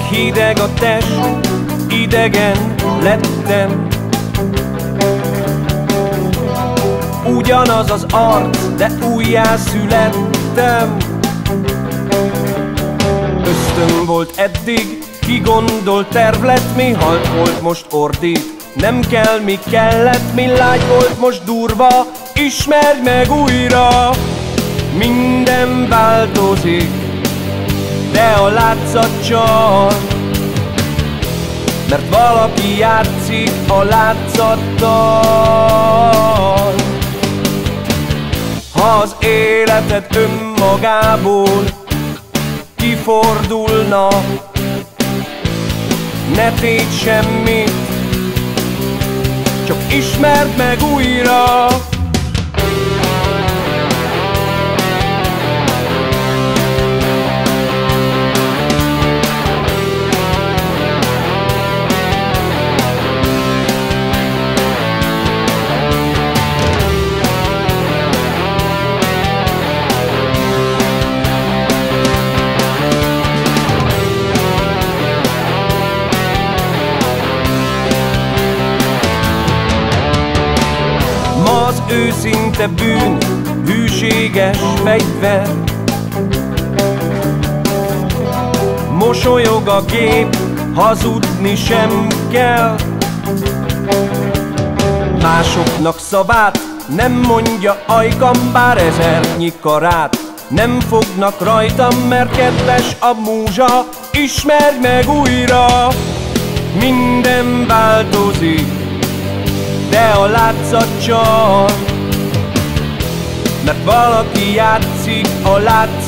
Hideg a test, idegen lettem. Ugyanaz az arc, de újjászülettem. Ösztön volt eddig, ki gondolt, terv lett, mi halt volt, most ordít. Nem kell, mi kellett, mi lágy volt, most durva. Ismerd meg újra, minden változik, de a látszat csal. Mert valaki játszik a látszattal. Ha az életed önmagából kifordulna, ne tégy semmit, csak ismerd meg újra. Az őszinte bűn, hűséges fegyver. Mosolyog a gép, hazudni sem kell. Másoknak szavát nem mondja ajkam, bár ezernyi karát nem fognak rajtam, mert kedves a múzsa. Ismerd meg újra, minden változik, de a látszat csal. Mert valaki játszik a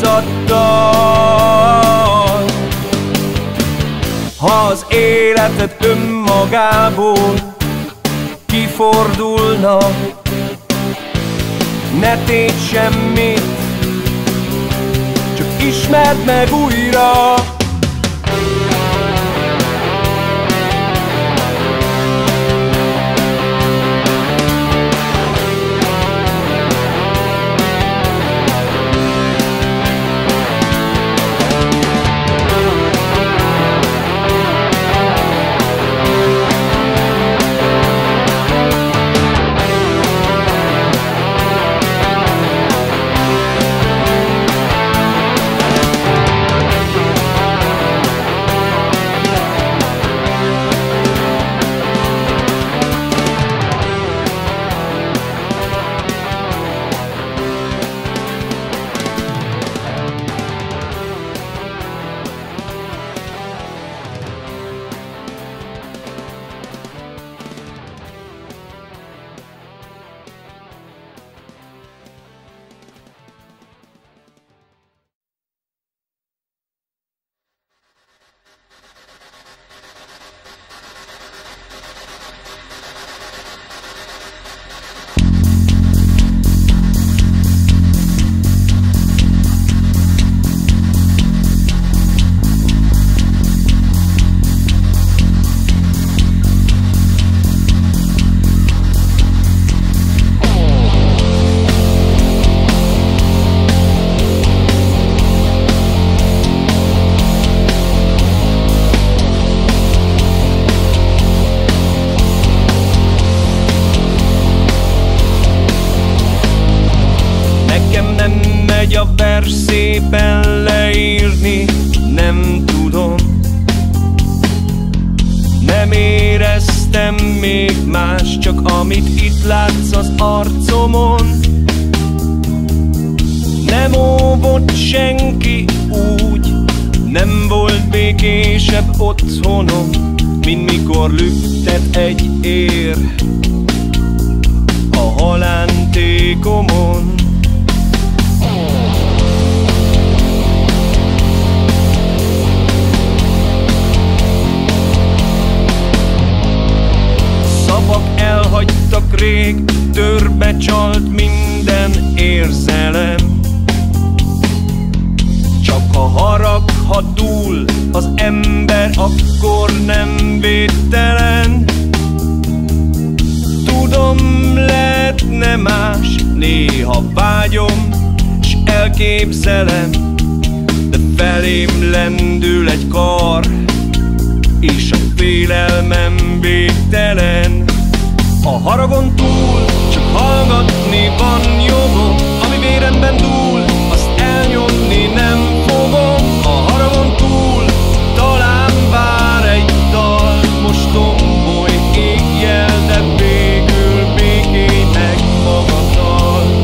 látszattal. Ha az életed önmagából kifordulna, ne tégy semmit, csak ismerd meg újra. A vers szépen leírni, nem tudom. Nem éreztem még más, csak amit itt látsz az arcomon. Nem óvott senki úgy, nem volt békésebb otthonom, mint mikor lüktet egy ér a halántékomon. Szavak elhagytak rég, törbe csalt minden érzelem. Csak ha harag, ha dúl az ember, akkor nem védtelen. Tudom, lehetne más, néha vágyom, s elképzelem, de felém lendül egy kar, és a félelmem végtelen. A haragon túl csak hallgatni van jogom, ami véremben dúl, azt elnyomni nem fogom. A haragon túl talán vár egy dal, most tomboly égjel, de végül békélj meg magaddal.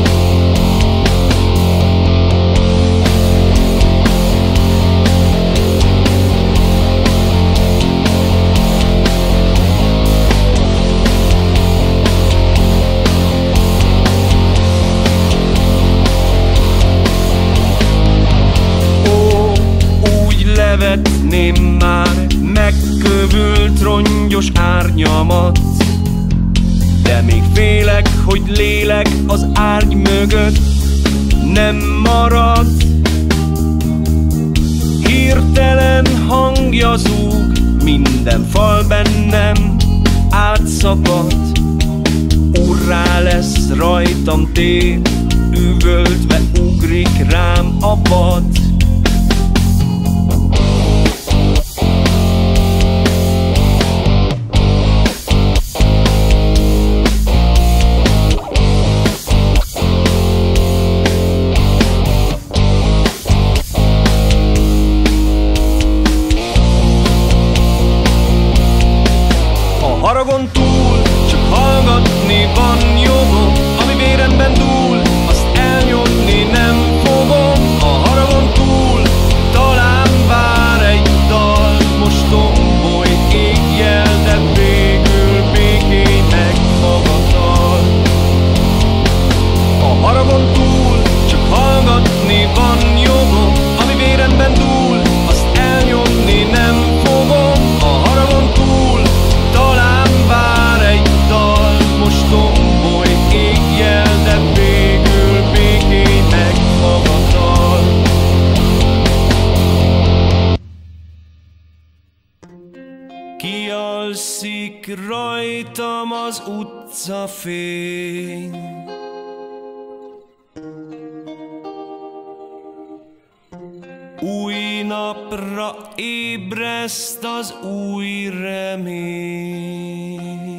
Levetném már megkövült rongyos árnyamat, de még félek, hogy lélek az árny mögött nem marad. Hirtelen hangja zúg, minden fal bennem átszakad. Urrá lesz rajtam tér, üvöltve ugrik rám a vad. Haragon túl csak hallgatni van jogom, ami véremben dúl, azt elnyomni nem fogom. A haragon túl talán vár egy dal, most tomboly égjel, de végül békélj meg magaddal. A haragon túl csak hallgatni van jogom, ami véremben dúl, azt elnyomni nem fogom. A haragon túl talán vár egy dal, most tomboly égjel, de végül békélj meg magaddal. Kialszik rajtam az utcafény, új napra ébreszt az új remény.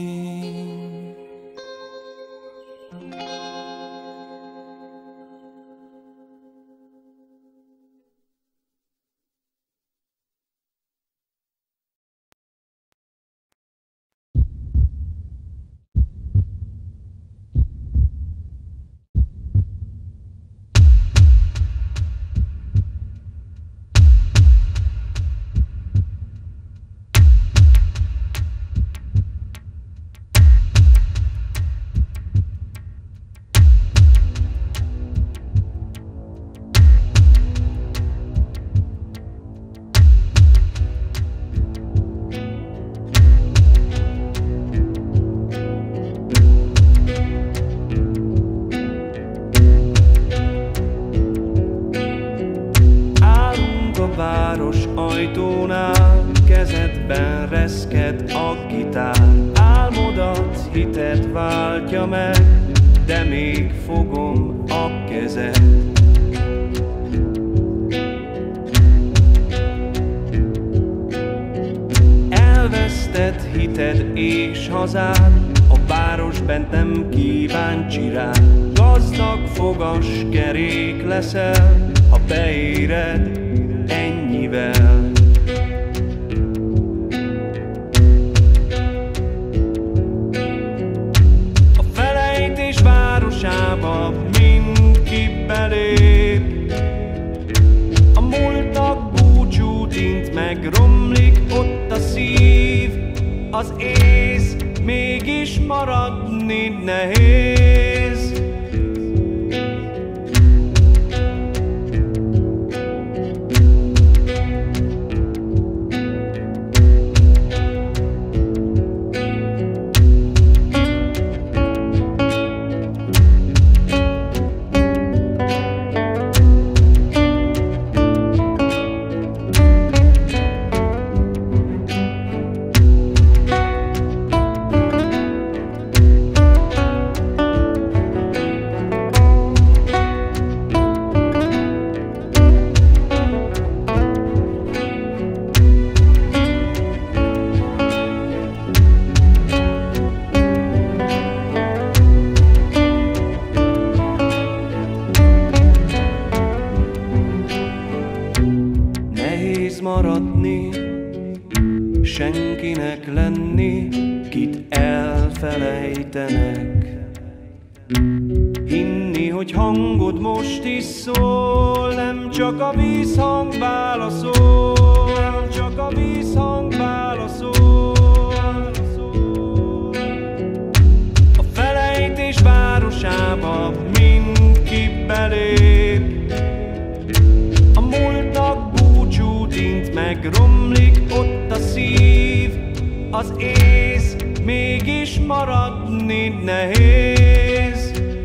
Város ajtónál kezedben reszked a gitár. Álmodat hited váltja meg, de még fogom a kezed. Elvesztett hited és hazád, a város bent nem kíváncsi rád. Gazdag fogas kerék leszel, ha beéred ennyivel. A felejtés városába mindki belép, a múltnak búcsút int, meg romlik ott a szív. Az ész mégis maradni nehéz. Nehéz maradni, senkinek lenni, kit elfelejtenek. Hinni, hogy hangod most is szól, nem csak a vízhang válaszol, nem csak a vízhang válaszol. A felejtés városába mindki belép, a múltnak búcsút int, megromlik ott a szív, az ész mégis maradni nehéz.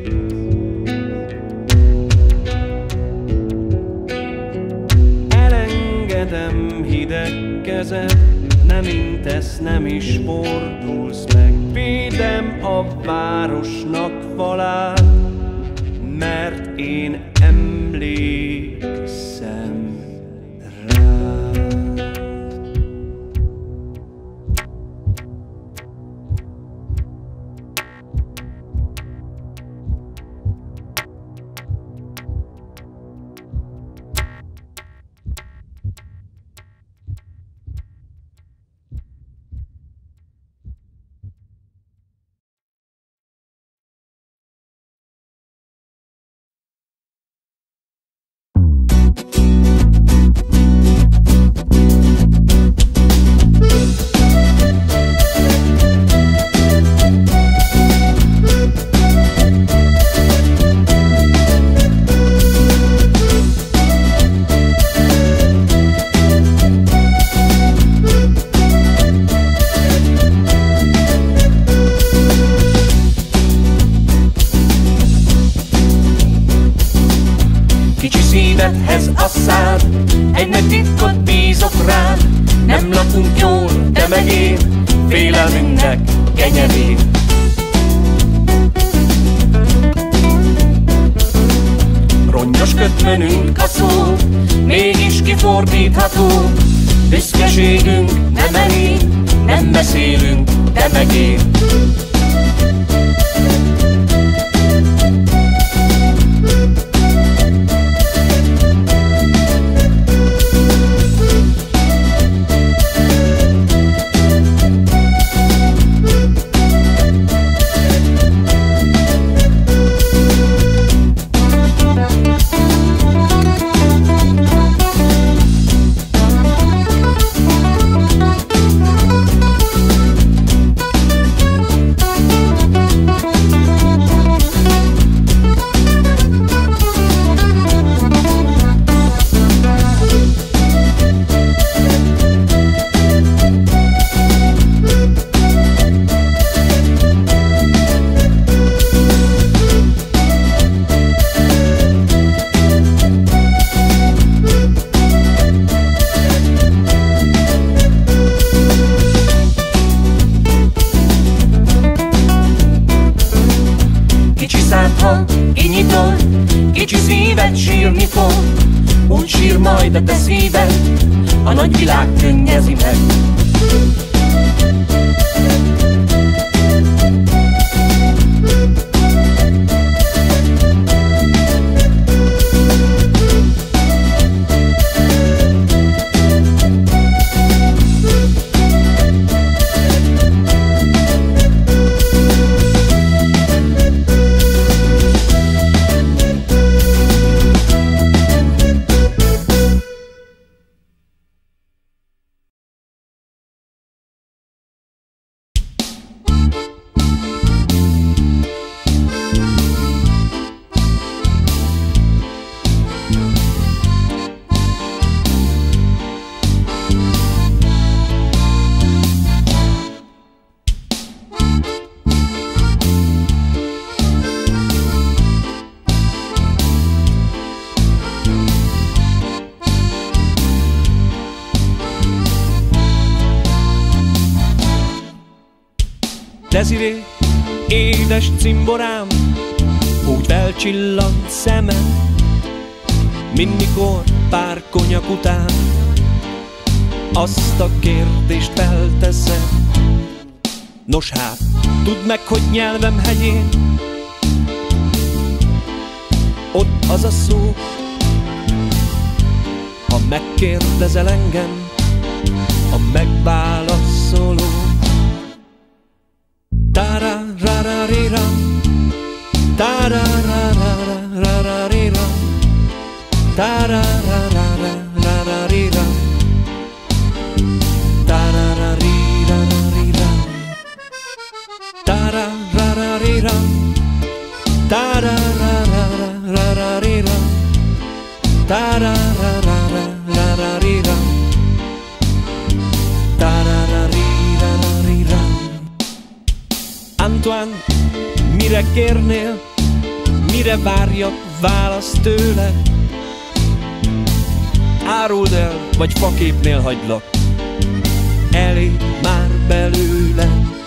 Elengedem hideg kezed, nem intesz, nem is fordulsz meg. Védem a városnak falát, mert én emlékszem rád. Szívedhez a szád, egy nagy titkot bízok rád. Nem lakunk jól, te meg én, félelmünknek kenyerén. Rongyos kötmönünk a szó, mégis kifordítható. Büszkeségünk nem elég, nem beszélünk, te meg én. Ha kinyitod, kicsi szíved sírni fog, úgy sír majd a te szíved, a nagyvilág könnyezi meg. Desiré, édes cimborám, úgy felcsillant szemed, mint mikor pár konyak után azt a kérdést felteszed. Nos hát, tudd meg, hogy nyelvem hegyén ott az a szó, ha megkérdezel engem, a megválaszoló. Tararararira, tarararararira, tarararararira, tarararirarira, tararararira, tarararararira, tarararararira, tarararirarira. Antoine, mire kérnél, mire várjak választ tőle? Áruld el, vagy faképnél hagylak, elég már belőle.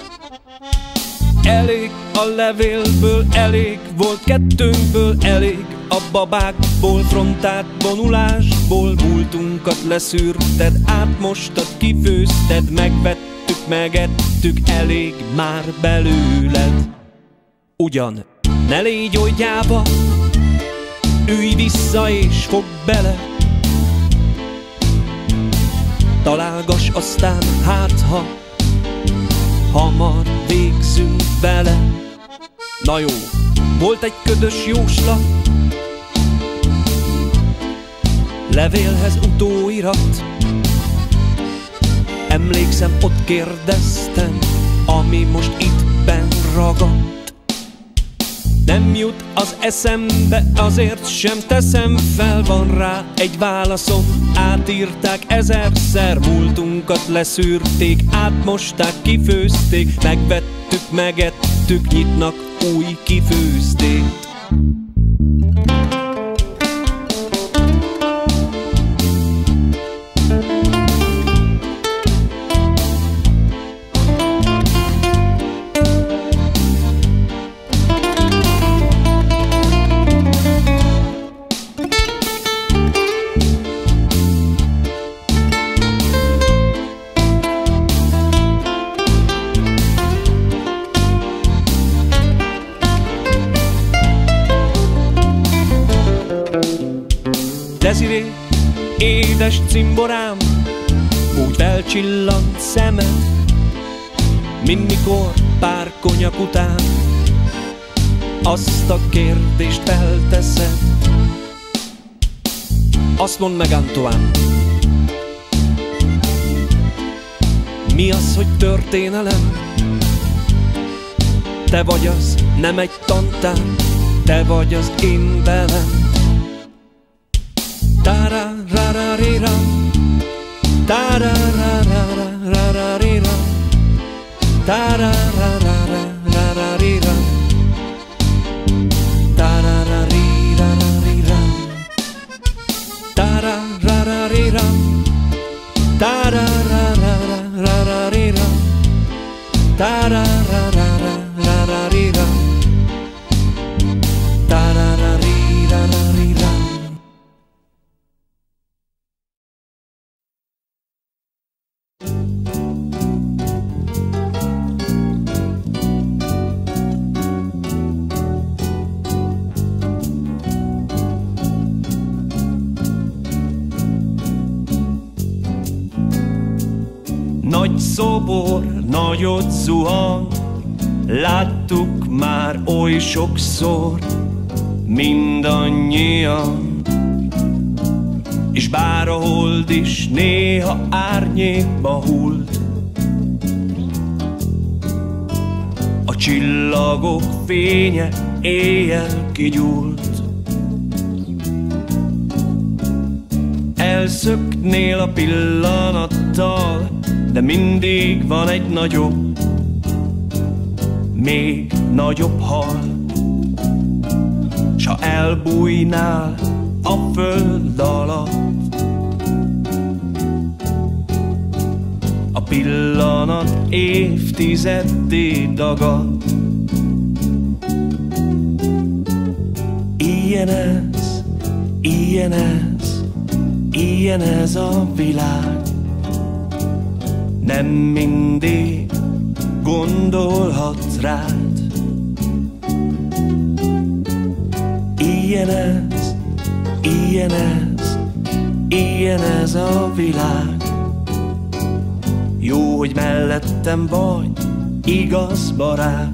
Elég a levélből, elég volt kettőnkből, elég a babákból, frontált vonulásból. Múltunkat leszűrted, átmostad, kifőzted, megvettük, megettük, elég már belőled. Ugyan ne légy oly gyáva, ülj vissza és fogd bele, találgass aztán, hát ha hamar végzünk vele. Na jó, volt egy ködös jóslat, levélhez utóirat. Emlékszem, ott kérdeztem, ami most itt benn ragadt. Nem jut az eszembe, azért sem teszem fel, van rá egy válaszom. Átírták ezerszer, múltunkat leszűrték, átmosták, kifőzték, megvettük, megettük, nyitnak új kifőzdét. Desiré, édes cimborám, úgy felcsillant szemed, mint mikor pár konyak után azt a kérdést felteszed. Azt mondd meg, Antoine, mi az, hogy történelem? Te vagy az, nem egy tantár, te vagy az én velem. Tararararira, tarararararira, tarararararira, tarararirarira, tararararira, tarararararira, tarararararira, tarararirarira. Nagy szobor, nagyot zuhan, láttuk már oly sokszor, mindannyian. És bár a hold is néha árnyékba hult, a csillagok fénye éjjel kigyúlt. Elszöknél a pillanattal, de mindig van egy nagyobb, még nagyobb hal. S ha elbújnál a föld alatt, a pillanat évtizeddé dagad. Ilyen ez, ilyen ez, ilyen ez a világ. Nem mindig gondolhat rád. Ilyen ez, ilyen ez, ilyen ez a világ. Jó, hogy mellettem vagy, igaz barát.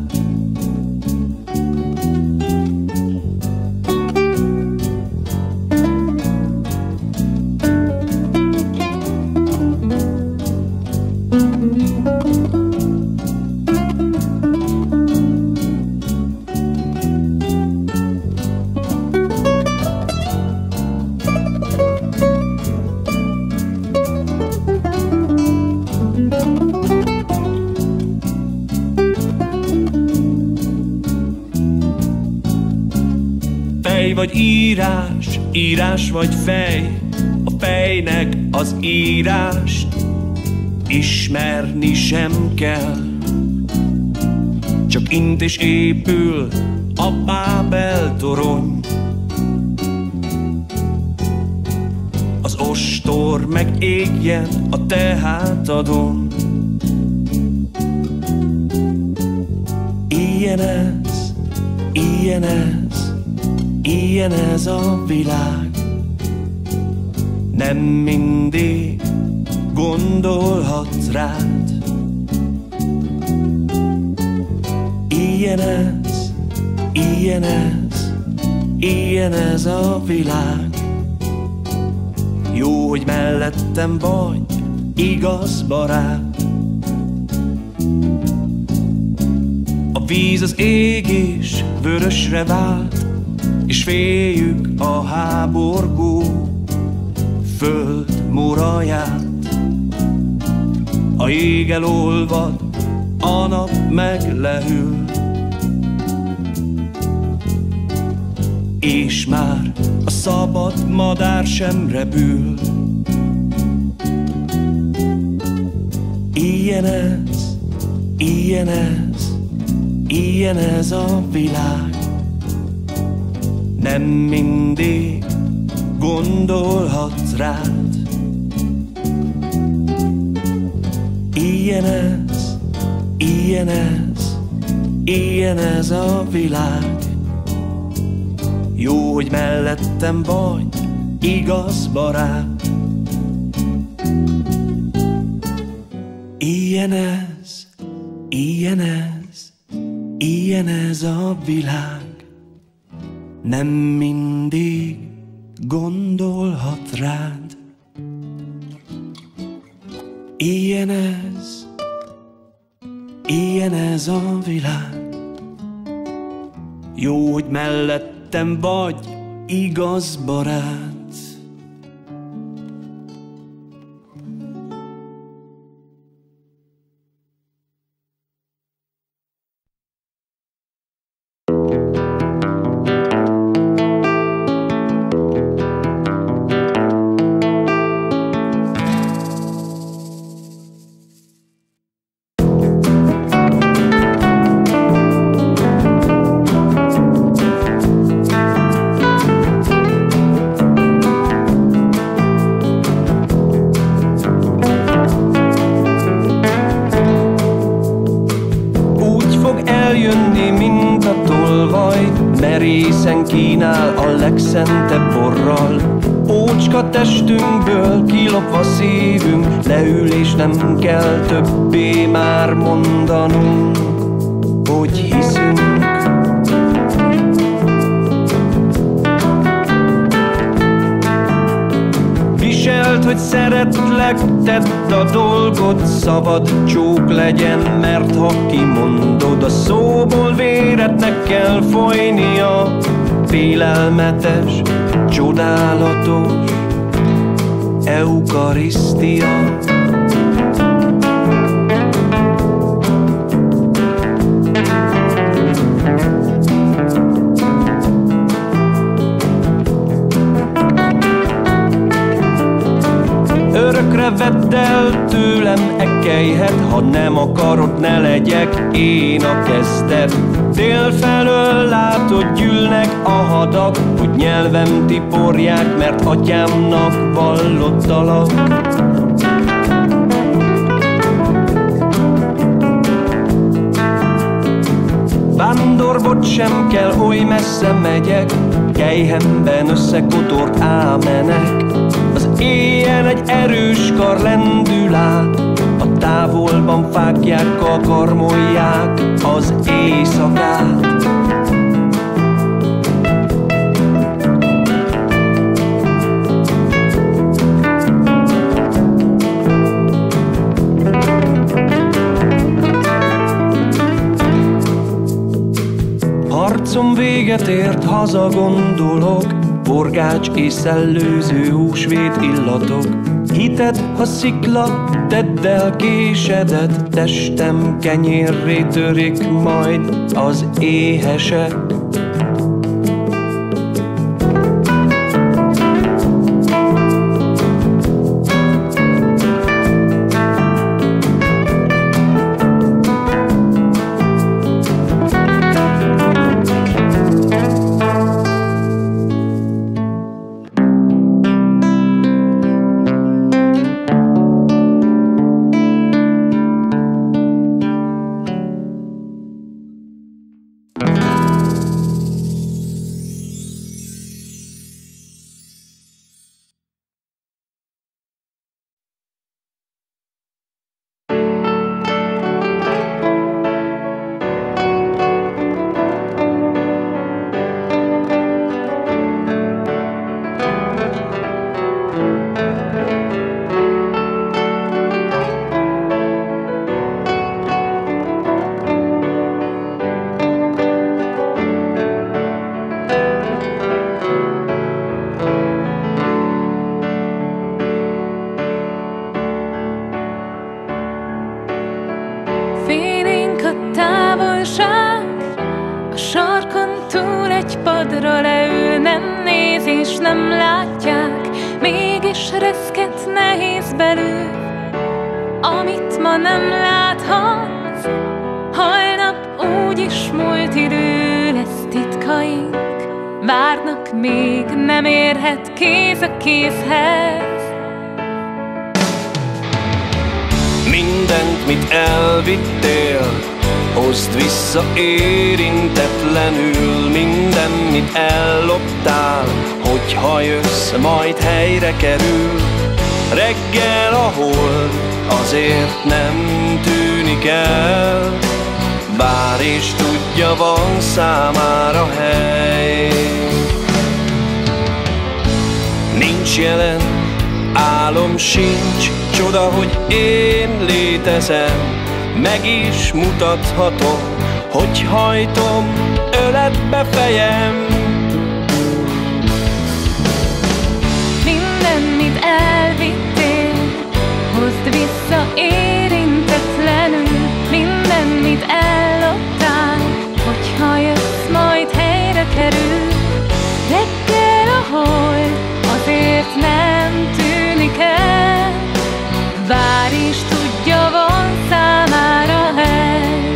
Fej vagy írás, írás vagy fej, a fejnek az írást ismerni sem kell. Csak int és épül a Bábel torony, az ostor meg égjen a te hátadon. Ilyen ez, ilyen ez, ilyen ez a világ. Nem mindig gondolhatsz rád. Ilyen ez, ilyen ez, ilyen ez a világ. Jó, hogy mellettem vagy, igaz barát. A víz az ég is vörösre vált, és féljük a háborgó föld muraját. A jég elolvad, a nap meg lehűl, és már a szabad madár sem repül. Ilyen ez, ilyen ez, ilyen ez a világ. Nem mindig gondolhatsz rád. Ilyen ez, ilyen ez, ilyen ez a világ. Jó, hogy mellettem vagy, igaz barát. Ilyen ez, ilyen ez, ilyen ez a világ. Nem mindig gondolhat rád. Ilyen ez a világ. Jó, hogy mellettem vagy, igaz barát. Eljönni, mint a tolvaj, merészen kínál a legszentebb borral. Ócska testünkből kilopva szívünk, leül és nem kell többé már mondanunk, hogy hiszünk. Viselt, hogy szeretlek, tedd a dolgod, szabad csók legyen, mert ha kimondod, a szóból vérednek kell folynia. Félelmetes, csodálatos eukarisztia. Örökre vedd el tőlem e kelyhet, ha nem akarod, ne legyek én a kezdet. Délfelől látod, gyűlnek a hadak, hogy nyelvem tiporják, mert atyámnak vallottalak. Vándorbolt sem kell, oly messze megyek, Kelyhemben összekotort ámenek. Az éjjel egy erős kar lendül át, a távolban fáklyákkal karmolják az éjszakát. Harcom véget ért, haza gondolok, forgács és szellőző húsvét illatok. Hited, ha szikla, tedd el késedet, testem kenyérré törik majd az éhesek. A sarkon túl egy padra leül, nem néz és nem látják, mégis reszket nehéz belül. Amit ma nem láthatsz, holnap úgyis múlt idő lesz. Titkaink várnak, még nem érhet kéz a kézhez. Mindent, mit elvittél, hozd vissza érintetlenül. Minden, mit elloptál, hogyha jössz, majd helyre kerül. Reggel a hold azért nem tűnik el, bár és tudja, van számára hely. Nincs jelen, álom sincs, csoda, hogy én létezem. Meg is mutathatom, hogy hajtom öletbe fejem. Minden, mit elvittél, hozd vissza érintetlenül. Minden, mit elloptál, hogyha jössz, majd helyre kerül. Reggel a hold azért nem tűnik el, vár és tudja, van számára hely.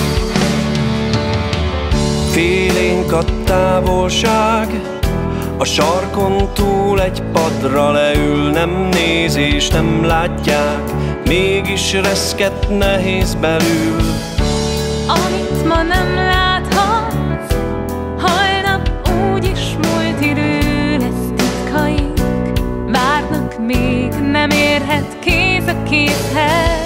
Félénk a távolság, a sarkon túl egy padra leül. Nem néz és nem látják, mégis reszket nehéz belül. Amit ma nem láthatsz, holnap úgyis múlt idő lesz. Titkaink várnak, még nem érhet kéz a kézhez.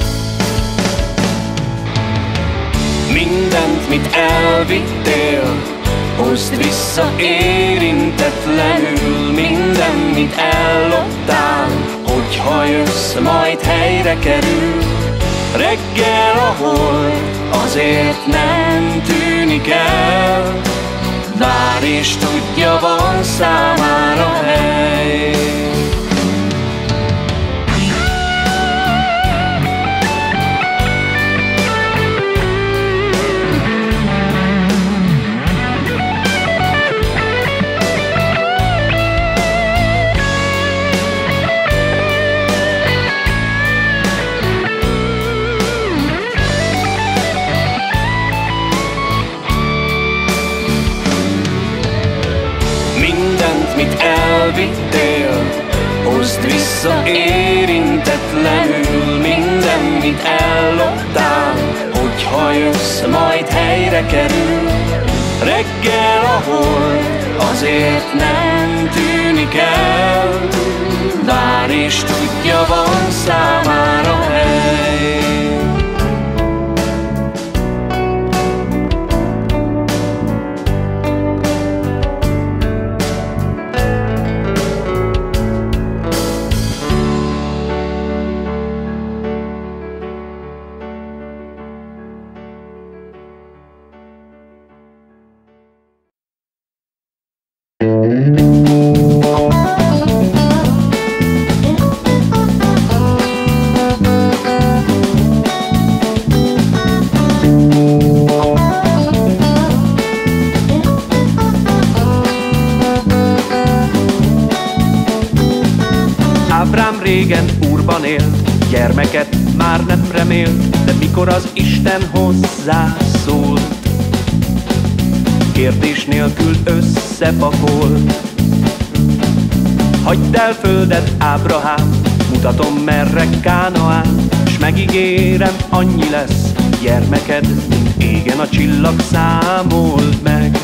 Mindent, mit elvittél, hozd vissza érintetlenül. Minden, mit elloptál, hogyha jössz, majd helyre kerül. Reggel a hold azért nem tűnik el, vár és tudja, van számára hely. Mit elvittél, hozd vissza érintetlenül. Minden, mit elloptál, hogyha jössz, majd helyre kerül. Reggel a hold azért nem tűnik el, vár és tudja, van számára hely. Ábrám régen úrban élt, gyermeket már nem remélt, de mikor az Isten hozzászól, kérdés nélkül összepakolt. Hagyd el földet, Ábrahám, mutatom merre Kánaán, s megígérem, annyi lesz gyermeked, mint égen a csillag, számold meg.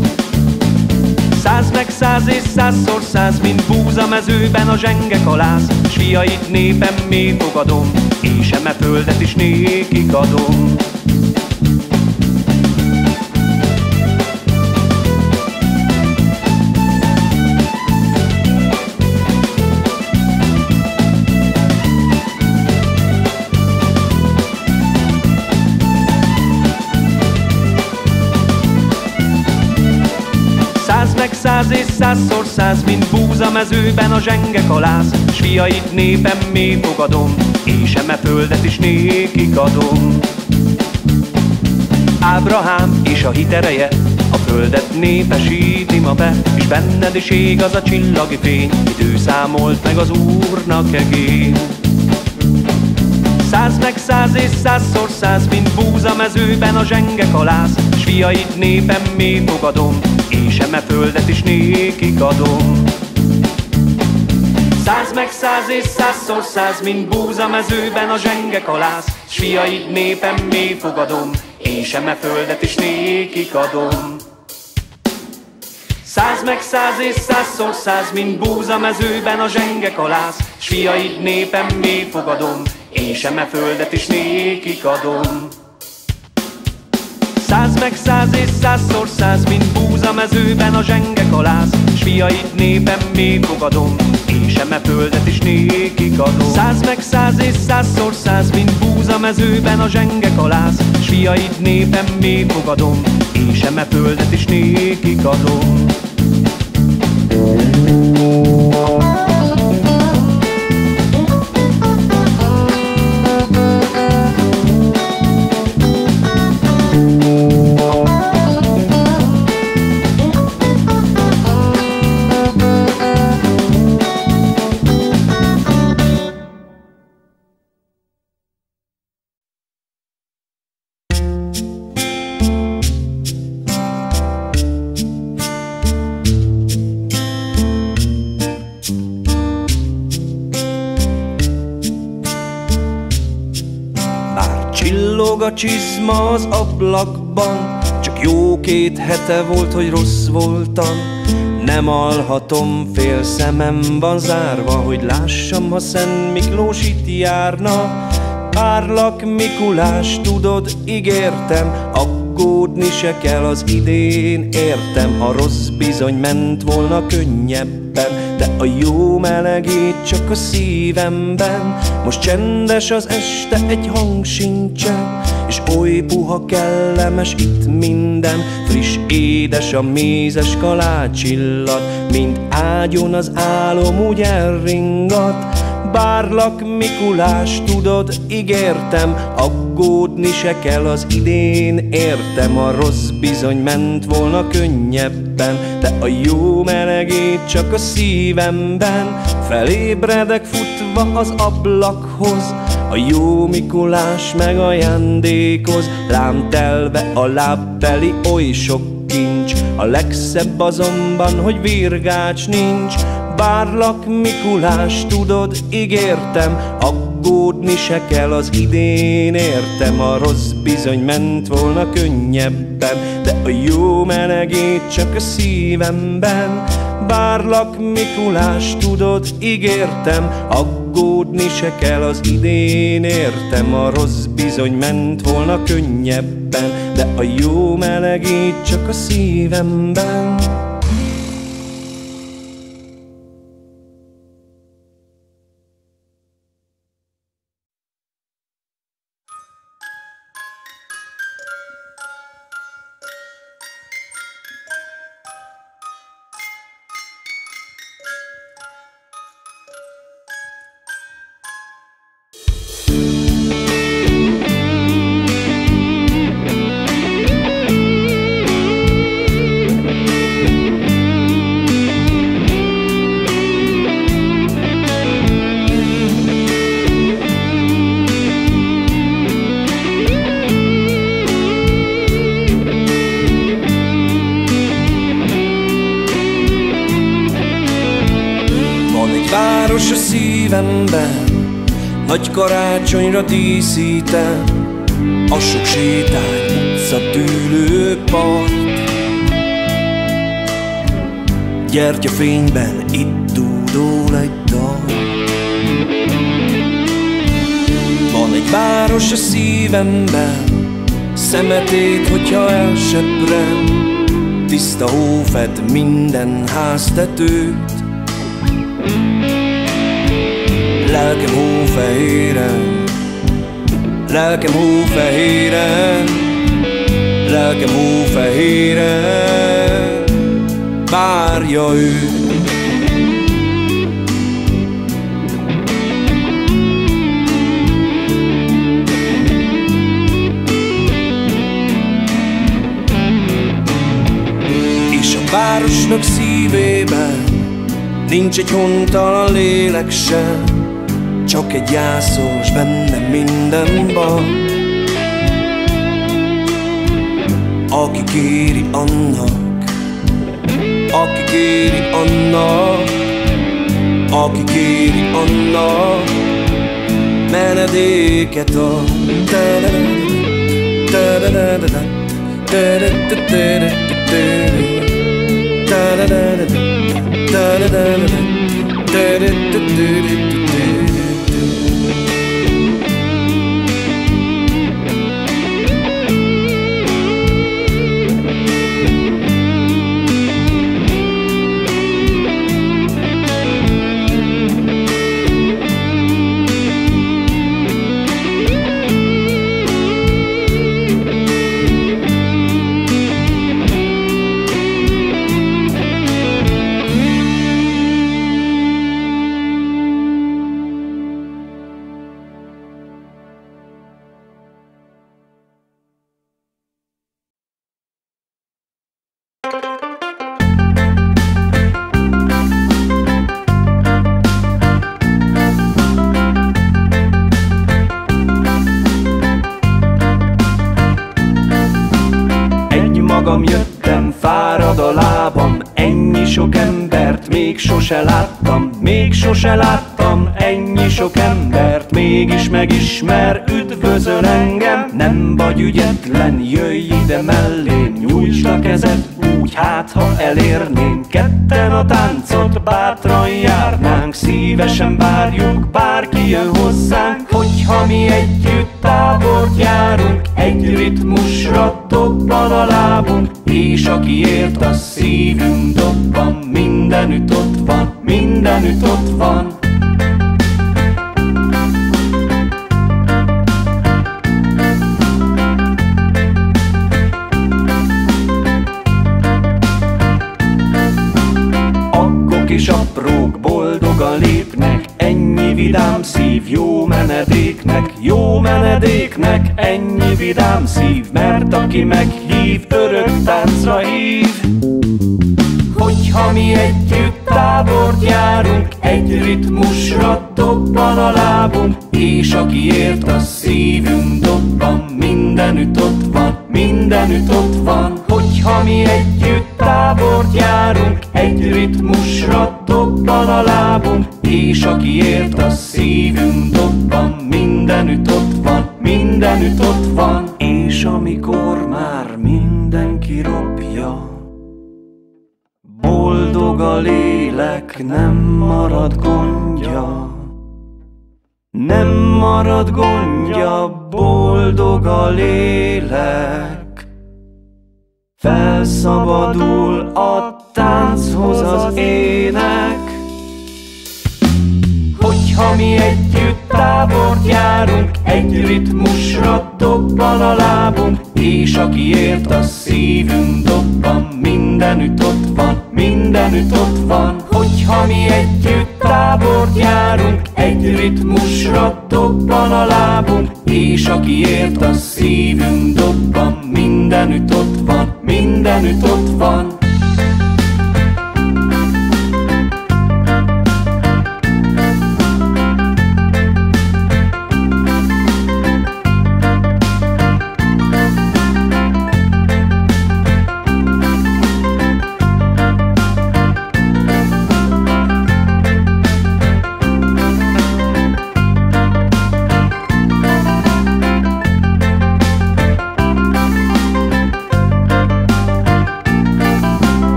100 meg 100 és 100-szor 100, mint búza mezőben a zsenge kalász, s fiait népem még fogadom, és eme földet is nékik adom. Meg 100 és 100-szor 100, mint búza mezőben a zsenge kalász, s fiait népem még fogadom, és eme földet is nékik adom. Ábrahám és a hit ereje a földet népesíti ma be, és benned is ég az a csillagi fény, mit ő számolt meg az Úrnak egén. 100 meg 100 és 100-szor 100, mint búza mezőben a zsenge kalász, s fiait népem még fogadom, és eme földet is nékik adom. 100 meg 100 és 100-szor 100, mint búza mezőben a zsenge kalász, s fiait népem még fogadom, és eme földet is nékik adom. 100 meg 100 és 100-szor 100, mint búza mezőben a zsenge kalász, s fiait népem még fogadom, és eme földet is nékik adom. 100 meg 100 és 100-szor 100, mint búza mezőben a zsenge kalász, s fiait népem még fogadom, és eme földet is nékik adom. 100 meg 100 és 100-szor 100, mint búza mezőben a zsenge kalász, s fiait népem még fogadom, és eme földet is nékik adom. Csillog a csizma az ablakban, csak jó 2 hete volt, hogy rossz voltam. Nem alhatom, fél szemem van zárva, hogy lássam, ha Szent Miklós itt járna. Várlak, Mikulás, tudod, ígértem, aggódni se kell, az idén értem. A rossz bizony ment volna könnyebben, de a jó melegít csak a szívemben. Most csendes az este, egy hang sincsen, és oly puha kellemes itt minden. Friss, édes a mézes kalácsillat, mint ágyon az álom úgy elringat. Várlak, Mikulás, tudod, ígértem, aggódni se kell, az idén értem. A rossz bizony ment volna könnyebben, de a jó melegít csak a szívemben. Felébredek futva az ablakhoz, a jó Mikulás megajándékoz. Lám telve a lábbeli oly sok kincs, a legszebb azonban, hogy virgács nincs. Várlak, Mikulás, tudod, ígértem, aggódni se kell, az idén értem. A rossz bizony ment volna könnyebben, de a jó melegít csak a szívemben. várlak, Mikulás, tudod, ígértem, aggódni se kell, az idén értem. A rossz bizony ment volna könnyebben, de a jó melegít csak a szívemben. Város a szívemben, nagy karácsonyra díszítem, a sok sétány, utca, dűlőpart. Gyertyafényben itt dúdol egy dal. Van egy város a szívemben, szemetét, hogyha elsöprem, tiszta hó fed minden háztetőt. Lelkem hófehéren, lelkem hófehéren, lelkem hófehéren várja őt. És a városnak szívében nincs egy hontalan lélek sem, csak egy jászolós benne mindenban, aki kéri annak, aki kéri annak, aki kéri annak, menedéket ad. Magam jöttem, fárad a lábam, ennyi sok embert még sose láttam, még sose láttam ennyi sok embert, mégis megismer, üdvözöl engem. Nem vagy ügyetlen, jöjj ide mellém, nyújtsd a kezed úgy, hát ha elérném. Ketten a táncot bátran járnánk, szívesen várjuk, bárki jön hozzánk. Hogyha mi együtt tábort járunk, egy ritmusra dobban a lábunk, és akiért a szívünk dobban, mindenütt ott van, mindenütt ott van. Akkok és aprók boldogan lépnek, ennyi vidám szív jó menedéknek, jó menedéknek, ennyi vidám szív, mert aki meghív, örök táncra hív. Hogyha mi együtt tábort járunk, egy ritmusra dobban a lábunk, és akiért a szívünk dobban, mindenütt ott van, mindenütt ott van. Hogyha mi együtt tábort járunk, egy ritmusra dobban a lábunk, és akiért a szívünk dobban, mindenütt ott van, mindenütt ott van. És amikor már mindenki ropja, boldog a lélek, Akinek nem marad gondja, nem marad gondja, boldog a lélek. Felszabadul a tánchoz az ének. Hogyha mi együtt tábort járunk, egy ritmusra dobban a lábunk, és akiért a szívünk dobban, mindenütt ott van, mindenütt ott van. Hogyha mi együtt tábort járunk, egy ritmusra dobban a lábunk, és akiért a szívünk dobban, mindenütt ott van, mindenütt ott van.